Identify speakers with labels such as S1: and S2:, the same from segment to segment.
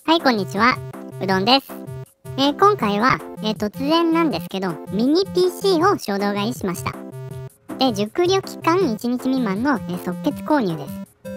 S1: はい、こんにちは。うどんです。今回は、突然なんですけど、ミニ PC を衝動買いしました。で、熟慮期間1日未満の、即決購入です。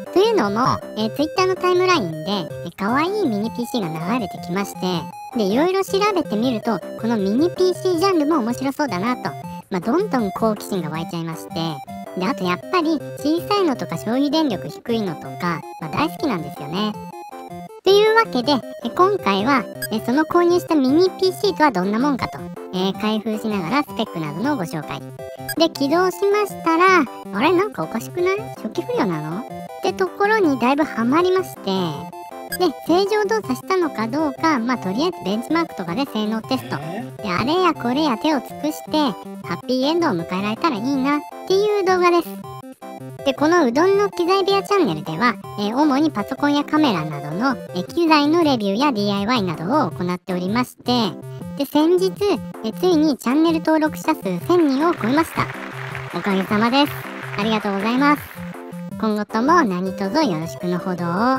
S1: というのも、Twitter のタイムラインで、可愛いミニ PC が流れてきまして、で、いろいろ調べてみると、このミニ PC ジャンルも面白そうだなと、どんどん好奇心が湧いちゃいまして、で、あとやっぱり小さいのとか消費電力低いのとか、大好きなんですよね。というわけで、今回は、その購入したミニ PC とはどんなもんかと、開封しながらスペックなどのご紹介。で、起動しましたら、あれなんかおかしくない？初期不良なの？ってところにだいぶハマりまして、で、正常動作したのかどうか、とりあえずベンチマークとかで性能テスト。で、あれやこれや手を尽くして、ハッピーエンドを迎えられたらいいなっていう動画です。で、このうどんの機材部屋チャンネルでは、主にパソコンやカメラなどの、機材のレビューや DIY などを行っておりまして、で、先日、ついにチャンネル登録者数1000人を超えました。おかげさまです。ありがとうございます。今後とも何卒よろしくのほどを。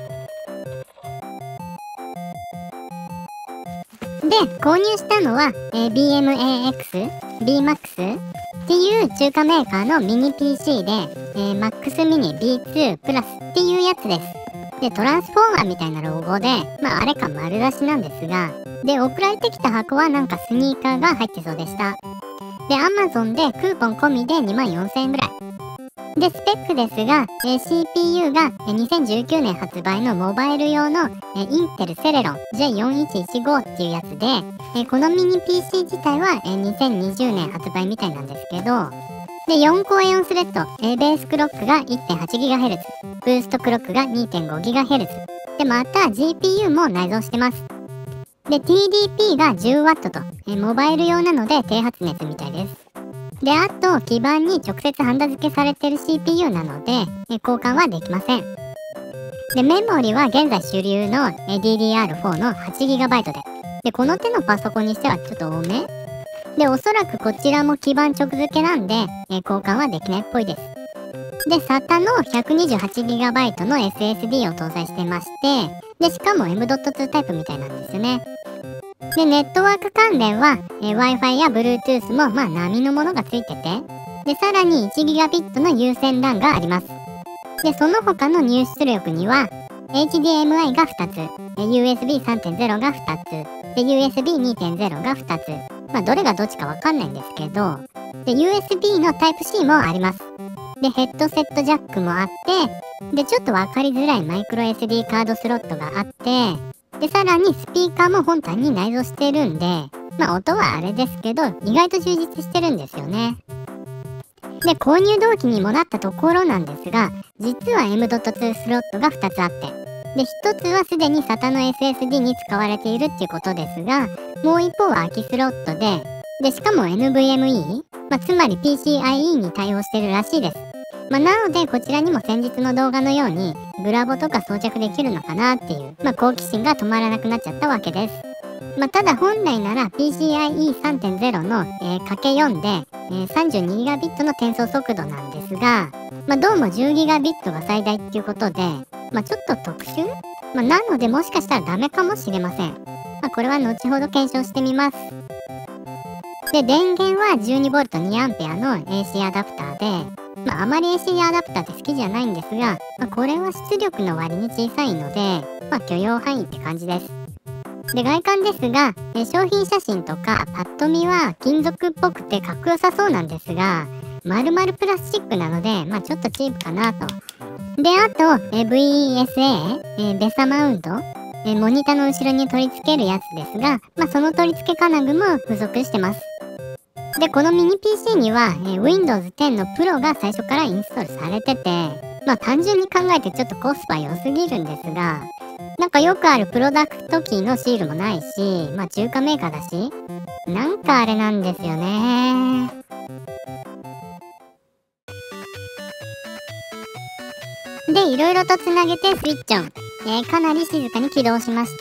S1: で、購入したのは、BMAX、BMAX っていう中華メーカーのミニ PC で、MAX Mini B2 プラスっていうやつです。で、トランスフォーマーみたいなロゴで、あれか丸出しなんですが、で、送られてきた箱はなんかスニーカーが入ってそうでした。で、Amazon でクーポン込みで24,000円ぐらい。で、スペックですが、CPU が2019年発売のモバイル用のインテルセレロン J4115 っていうやつで、このミニ PC 自体は2020年発売みたいなんですけど、で、4コア4スレッド、ベースクロックが 1.8GHz、ブーストクロックが 2.5GHz、で、また GPU も内蔵してます。で、TDP が 10W と、モバイル用なので低発熱みたいです。で、あと、基板に直接ハンダ付けされてる CPU なので、交換はできません。で、メモリは現在主流の DDR4 の 8GB で。で、この手のパソコンにしてはちょっと多め。で、おそらくこちらも基板直付けなんで、交換はできないっぽいです。で、SATA の 128GB の SSD を搭載してまして、で、しかも M.2 タイプみたいなんですよね。で、ネットワーク関連は、Wi-Fi や Bluetooth も並のものがついてて、で、さらに 1GB の有線 LAN があります。で、その他の入出力には、HDMI が2つ、USB 3.0 が2つ、で、USB 2.0 が2つ。どれがどっちかわかんないんですけど、で、USB の Type-C もあります。で、ヘッドセットジャックもあって、で、ちょっとわかりづらいマイクロ SD カードスロットがあって、で、さらにスピーカーも本体に内蔵してるんで、音はあれですけど、意外と充実してるんですよね。で、購入動機にもなったところなんですが、実は M.2 スロットが2つあって、で、1つはすでに SATA の SSD に使われているっていうことですが、もう一方は空きスロットで、で、しかも NVMe、つまり PCIe に対応してるらしいです。なので、こちらにも先日の動画のように、グラボとか装着できるのかなっていう、好奇心が止まらなくなっちゃったわけです。ただ本来なら PCIe 3.0 の、×4 で、32GB の転送速度なんですが、どうも 10GB が最大っていうことで、ちょっと特殊？なのでもしかしたらダメかもしれません。これは後ほど検証してみます。で、電源は 12V2A の AC アダプターで、あまり AC アダプターって好きじゃないんですが、これは出力の割に小さいので、許容範囲って感じです。で、外観ですが、商品写真とかパッと見は金属っぽくてかっこよさそうなんですが、丸々プラスチックなので、ちょっとチープかなと。で、あと、VESA、ベサマウント、モニタの後ろに取り付けるやつですが、その取り付け金具も付属してます。で、このミニ PC には、Windows 10の Pro が最初からインストールされてて、単純に考えてちょっとコスパ良すぎるんですが、なんかよくあるプロダクトキーのシールもないし、中華メーカーだし、なんかあれなんですよね。で、いろいろとつなげてスイッチオン。かなり静かに起動しまして、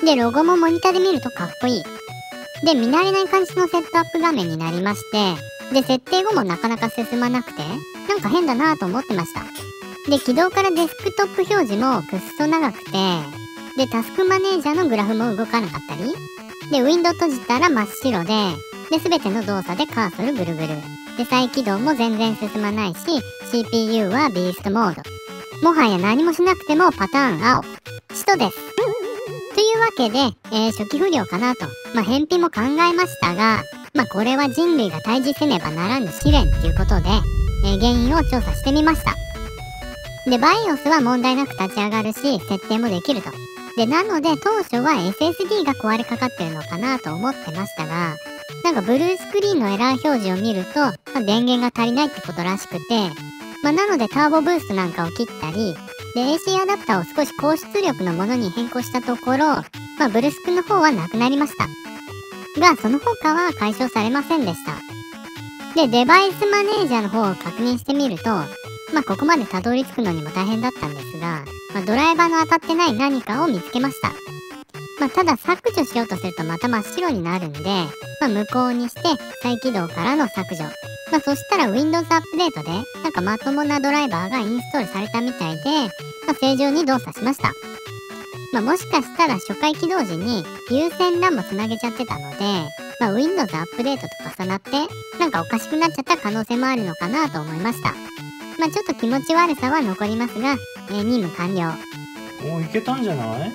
S1: で、ロゴもモニターで見るとかっこいい。で、見慣れない感じのセットアップ画面になりまして、で、設定後もなかなか進まなくて、なんか変だなぁと思ってました。で、起動からデスクトップ表示もくっそ長くて、 で、タスクマネージャーのグラフも動かなかったり、で、ウィンドウ閉じたら真っ白で、全ての動作でカーソルぐるぐる。で、再起動も全然進まないし、CPU はビーストモード。もはや何もしなくてもパターン青。使徒です。というわけで、初期不良かなと、返品も考えましたが、これは人類が対峙せねばならぬ試練ということで、原因を調査してみました。で、BIOS は問題なく立ち上がるし、設定もできると。で、なので当初は SSD が壊れかかってるのかなと思ってましたが、なんかブルースクリーンのエラー表示を見ると、電源が足りないってことらしくて、なのでターボブーストなんかを切ったり、で、AC アダプターを少し高出力のものに変更したところ、ブルスクの方はなくなりました。が、その他は解消されませんでした。で、デバイスマネージャーの方を確認してみると、ここまでたどり着くのにも大変だったんですが、ドライバーの当たってない何かを見つけました。ただ削除しようとするとまた真っ白になるんで、無効にして再起動からの削除。そしたら Windows アップデートで、なんかまともなドライバーがインストールされたみたいで、正常に動作しました。もしかしたら初回起動時に有線 LAN もつなげちゃってたので、Windows アップデートと重なって、なんかおかしくなっちゃった可能性もあるのかなと思いました。ちょっと気持ち悪さは残りますが、任務完了。
S2: お、いけたんじゃない？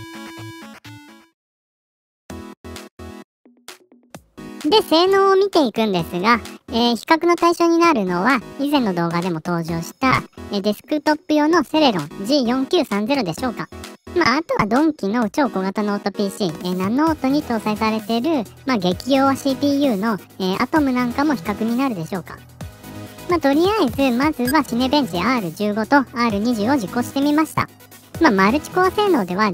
S1: で、性能を見ていくんですが、比較の対象になるのは、以前の動画でも登場した、デスクトップ用のセレロン G4930 でしょうか。あとはドンキの超小型ノート PC、ナノートに搭載されている、激弱 CPU の、アトムなんかも比較になるでしょうか。とりあえず、まずはシネベンチ R15 と R20 を実行してみました。マルチコア性能では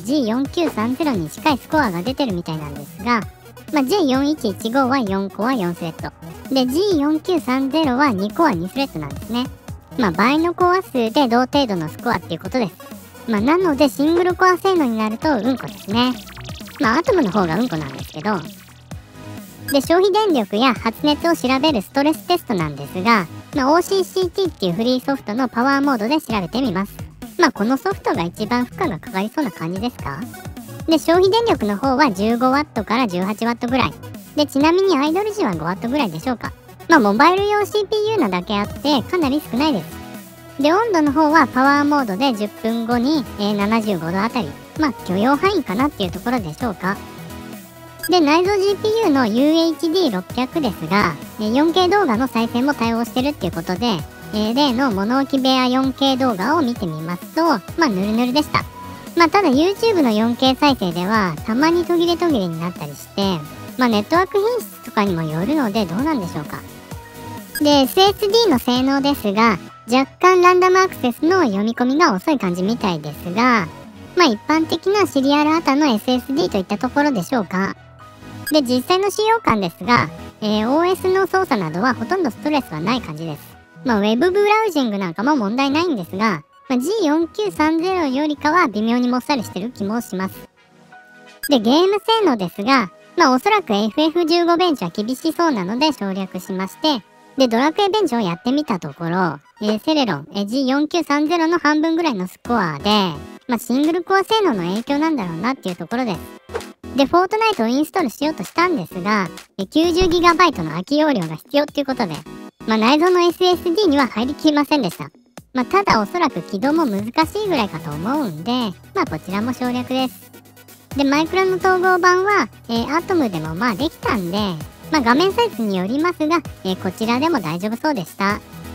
S1: G4930 に近いスコアが出てるみたいなんですが、G4115 は4コア4スレッド。で、G4930 は2コア2スレッドなんですね。倍のコア数で同程度のスコアっていうことです。なので、シングルコア性能になるとうんこですね。アトムの方がうんこなんですけど。で、消費電力や発熱を調べるストレステストなんですが、OCCT っていうフリーソフトのパワーモードで調べてみます。このソフトが一番負荷がかかりそうな感じですか？で、消費電力の方は 15W から 18W ぐらい。で、ちなみにアイドル時は 5W ぐらいでしょうか。モバイル用 CPU なだけあってかなり少ないです。で、温度の方はパワーモードで10分後に、75度あたり。許容範囲かなっていうところでしょうか。で、内蔵 GPU の UHD600 ですが、4K 動画の再生も対応してるっていうことで、例の物置部屋 4K 動画を見てみますと、ヌルヌルでした。ただ YouTube の 4K 再生では、たまに途切れ途切れになったりして、ネットワーク品質とかにもよるのでどうなんでしょうか。で、SSD の性能ですが、若干ランダムアクセスの読み込みが遅い感じみたいですが、一般的なシリアル ATA の SSD といったところでしょうか。で、実際の使用感ですが、OS の操作などはほとんどストレスはない感じです。ウェブブラウジングなんかも問題ないんですが、G4930 よりかは微妙にもっさりしてる気もします。で、ゲーム性能ですが、おそらく FF15 ベンチは厳しそうなので省略しまして、で、ドラクエベンチをやってみたところ、セレロン、G4930 の半分ぐらいのスコアで、シングルコア性能の影響なんだろうなっていうところです。で、フォートナイトをインストールしようとしたんですが、90GB の空き容量が必要っていうことで、内蔵の SSD には入りきりませんでした。ただおそらく起動も難しいぐらいかと思うんで、こちらも省略です。で、マイクロの統合版は、アトムでもできたんで、画面サイズによりますが、こちらでも大丈夫そうでした。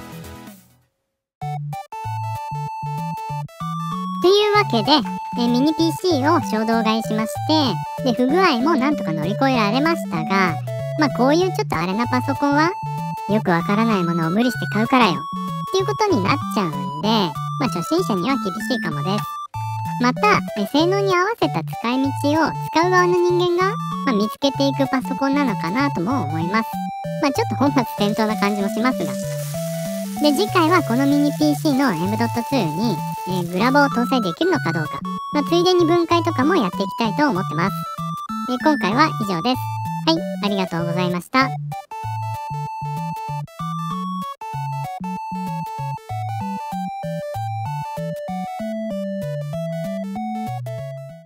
S1: というわけで、ミニ PC を衝動買いしまして、で、不具合もなんとか乗り越えられましたが、こういうちょっとあれなパソコンは、よくわからないものを無理して買うからよ、っていうことになっちゃうんで、初心者には厳しいかもです。また、性能に合わせた使い道を使う側の人間が、見つけていくパソコンなのかなとも思います。ちょっと本末転倒な感じもしますが。で、次回はこのミニ PC の M.2 に、グラボを搭載できるのかどうか、ついでに分解とかもやっていきたいと思ってます。今回は以上です。はい、ありがとうございました。